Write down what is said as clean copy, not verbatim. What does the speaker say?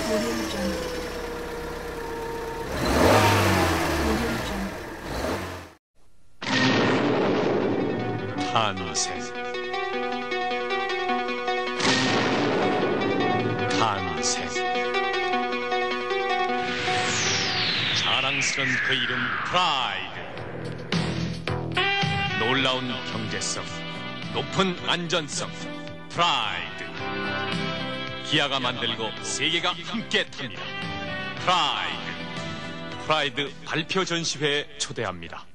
탄생, 탄생. 자랑스런 그 이름 프라이드. 놀라운 경제성, 높은 안전성, 프라이드. 기아가 만들고 세계가 함께 탑니다. 프라이드 발표 전시회에 초대합니다.